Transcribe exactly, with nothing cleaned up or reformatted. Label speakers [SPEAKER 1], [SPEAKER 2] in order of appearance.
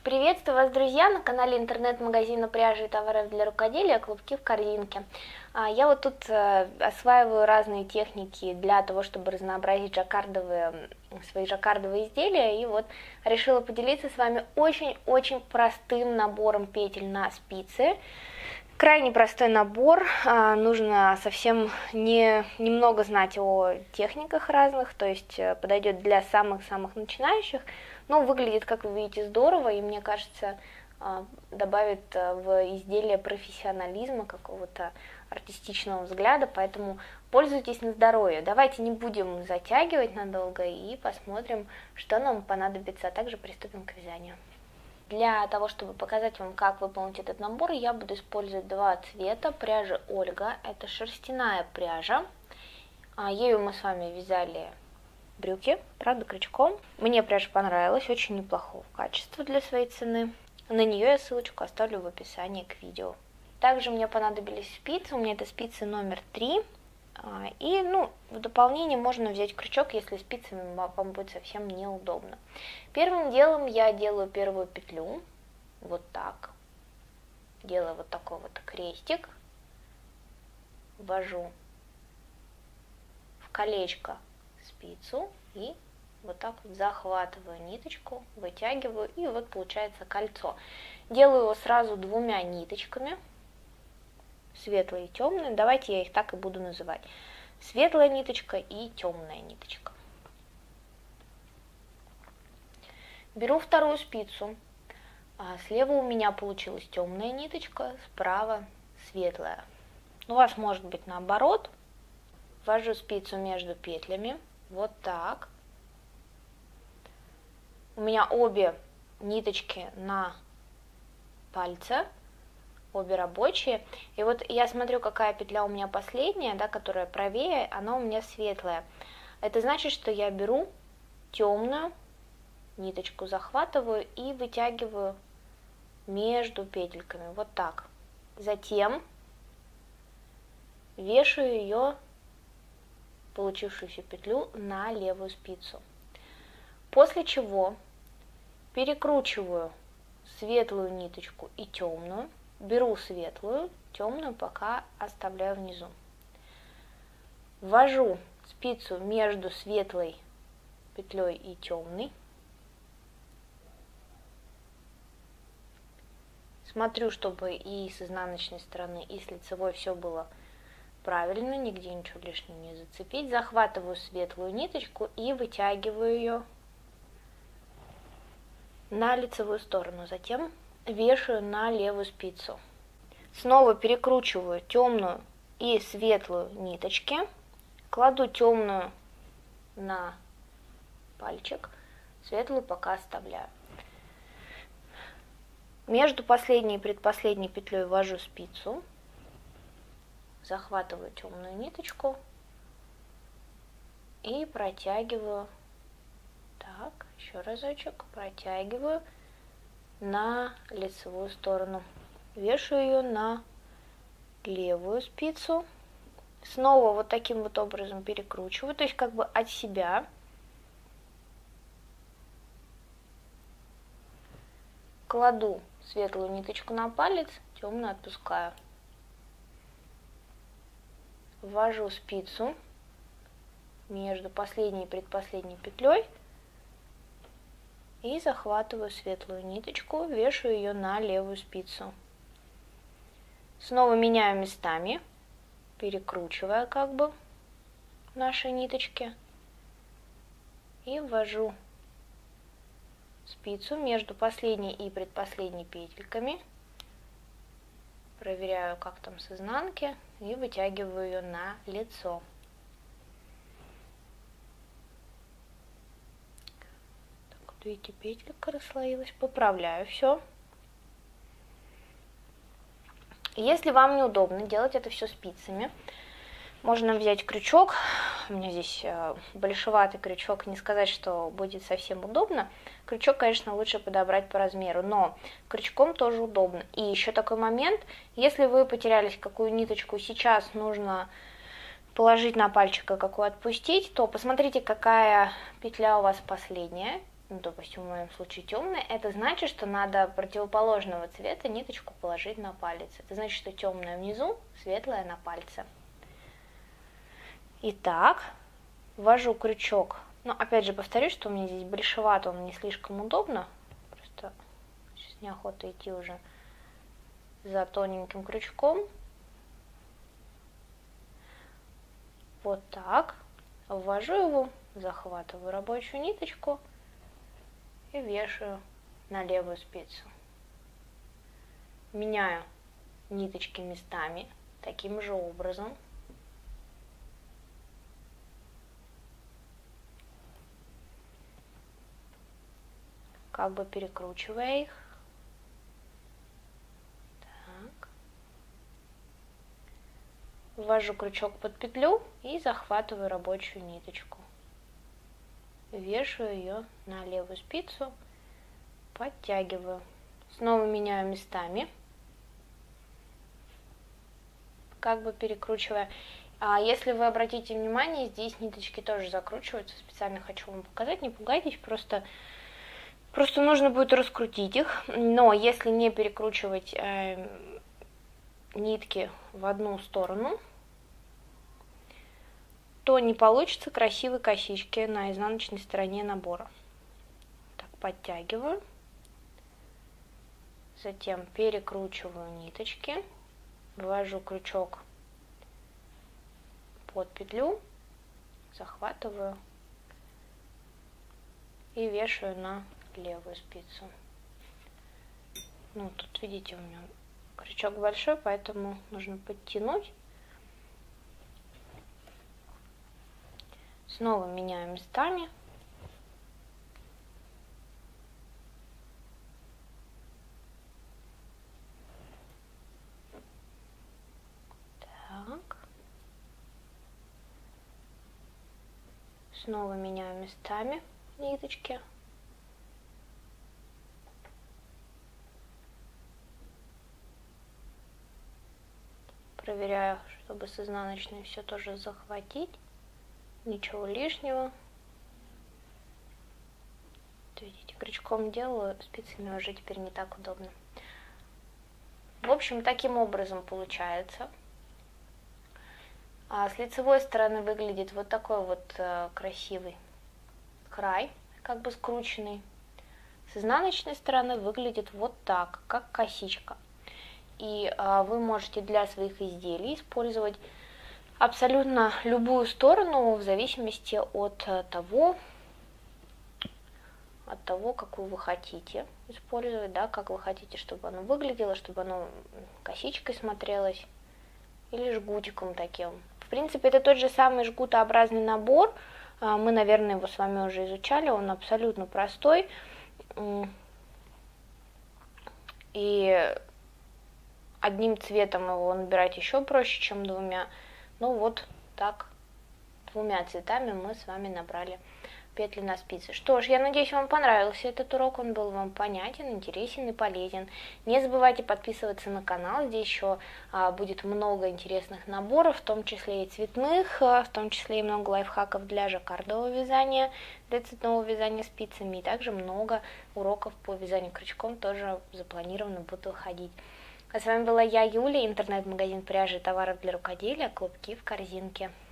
[SPEAKER 1] Приветствую вас, друзья, на канале интернет-магазина пряжи и товаров для рукоделия «Клубки в корзинке». Я вот тут осваиваю разные техники для того, чтобы разнообразить жаккардовые, свои жаккардовые изделия, и вот решила поделиться с вами очень-очень простым набором петель на спицы. Крайне простой набор, нужно совсем не, немного знать о техниках разных, то есть подойдет для самых-самых начинающих, но выглядит, как вы видите, здорово, и мне кажется, добавит в изделие профессионализма, какого-то артистичного взгляда, поэтому пользуйтесь на здоровье. Давайте не будем затягивать надолго и посмотрим, что нам понадобится, а также приступим к вязанию. Для того, чтобы показать вам, как выполнить этот набор, я буду использовать два цвета пряжи Ольга. Это шерстяная пряжа. Ею мы с вами вязали брюки, правда, крючком. Мне пряжа понравилась, очень неплохого качества для своей цены. На нее я ссылочку оставлю в описании к видео. Также мне понадобились спицы, у меня это спицы номер три. И, ну, в дополнение можно взять крючок, если спицами вам будет совсем неудобно. Первым делом я делаю первую петлю, вот так. Делаю вот такой вот крестик. Ввожу в колечко спицу и вот так вот захватываю ниточку, вытягиваю, и вот получается кольцо. Делаю его сразу двумя ниточками. Светлая и темная, давайте я их так и буду называть. Светлая ниточка и темная ниточка. Беру вторую спицу. Слева у меня получилась темная ниточка, справа светлая. У вас может быть наоборот. Ввожу спицу между петлями, вот так. У меня обе ниточки на пальце. Обе рабочие. И вот я смотрю, какая петля у меня последняя, да, которая правее, она у меня светлая. Это значит, что я беру темную ниточку, захватываю и вытягиваю между петельками, вот так. Затем вешаю ее, получившуюся петлю, на левую спицу. После чего перекручиваю светлую ниточку и темную. Беру светлую, темную пока оставляю внизу. Ввожу спицу между светлой петлей и темной. Смотрю, чтобы и с изнаночной стороны, и с лицевой все было правильно, нигде ничего лишнего не зацепить. Захватываю светлую ниточку и вытягиваю ее на лицевую сторону. Затем вешаю на левую спицу. Снова перекручиваю темную и светлую ниточки. Кладу темную на пальчик, светлую пока оставляю. Между последней и предпоследней петлей ввожу спицу. Захватываю темную ниточку и протягиваю. Так, еще разочек. Протягиваю на лицевую сторону. Вешаю ее на левую спицу. Снова вот таким вот образом перекручиваю, то есть как бы от себя. Кладу светлую ниточку на палец, темную отпускаю. Ввожу спицу между последней и предпоследней петлей. И захватываю светлую ниточку, вешаю ее на левую спицу. Снова меняю местами, перекручивая как бы наши ниточки. И ввожу спицу между последней и предпоследней петельками. Проверяю, как там с изнанки, и вытягиваю ее на лицо. Видите, петелька расслоилась, поправляю все. Если вам неудобно делать это все спицами, можно взять крючок. У меня здесь большеватый крючок, не сказать, что будет совсем удобно. Крючок, конечно, лучше подобрать по размеру, но крючком тоже удобно. И еще такой момент, если вы потерялись какую ниточку, сейчас нужно положить на пальчик, а какую отпустить, то посмотрите, какая петля у вас последняя. ну, допустим, в моем случае темная, это значит, что надо противоположного цвета ниточку положить на палец. Это значит, что темная внизу, светлая на пальце. Итак, ввожу крючок. Но опять же повторюсь, что у меня здесь большевато, он не слишком удобно. Просто сейчас неохота идти уже за тоненьким крючком. Вот так. Ввожу его, захватываю рабочую ниточку и вешаю на левую спицу. Меняю ниточки местами таким же образом. Как бы перекручивая их. Так. Ввожу крючок под петлю и захватываю рабочую ниточку. Вешаю ее на левую спицу, подтягиваю. Снова меняю местами, как бы перекручивая. А если вы обратите внимание, здесь ниточки тоже закручиваются. Специально хочу вам показать, не пугайтесь, просто, просто нужно будет раскрутить их. Но если не перекручивать э, нитки в одну сторону, то не получится красивой косички на изнаночной стороне набора. Так, подтягиваю. Затем перекручиваю ниточки. Ввожу крючок под петлю. Захватываю. И вешаю на левую спицу. Ну, тут, видите, у меня крючок большой, поэтому нужно подтянуть. Снова меняю местами. Так. Снова меняю местами ниточки. Проверяю, чтобы с изнаночной все тоже захватить. Ничего лишнего. Видите, крючком делаю, спицами уже теперь не так удобно. В общем, таким образом получается. А с лицевой стороны выглядит вот такой вот э, красивый край, как бы скрученный. С изнаночной стороны выглядит вот так, как косичка. И э, вы можете для своих изделий использовать абсолютно любую сторону в зависимости от того, от того, какую вы хотите использовать, да, как вы хотите, чтобы оно выглядело, чтобы оно косичкой смотрелось или жгутиком таким. В принципе, это тот же самый жгутообразный набор. Мы, наверное, его с вами уже изучали, он абсолютно простой. И одним цветом его набирать еще проще, чем двумя. Ну вот так, двумя цветами мы с вами набрали петли на спице. Что ж, я надеюсь, вам понравился этот урок, он был вам понятен, интересен и полезен. Не забывайте подписываться на канал, здесь еще а, будет много интересных наборов, в том числе и цветных, а, в том числе и много лайфхаков для жаккардового вязания, для цветного вязания спицами, и также много уроков по вязанию крючком тоже запланировано будут выходить. А с вами была я, Юля, интернет-магазин пряжи и товаров для рукоделия «Клубки в корзинке».